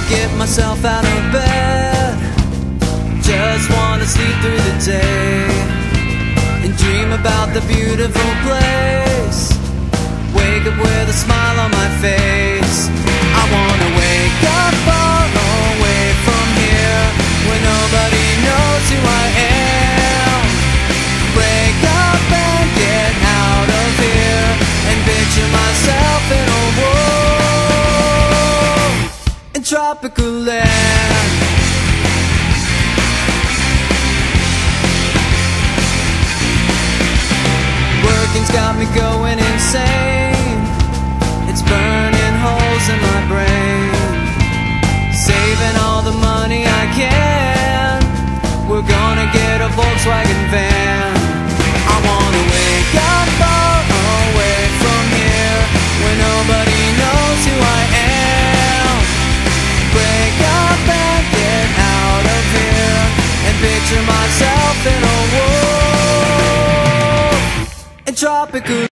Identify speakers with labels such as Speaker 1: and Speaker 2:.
Speaker 1: get myself out of bed. Just wanna sleep through the day and dream about the beautiful place. Wake up with a smile on my face. I wanna wake up far away from here, where nobody knows who I am. Break up and get out of here, and picture myself in a world in tropical land. Working's got me going insane. It's burning holes in my brain. Saving all the money I can. We're gonna get a Volkswagen van. I wanna wake up far away from here, where nobody knows who I am. Break up and get out of here, and picture myself in a world in tropical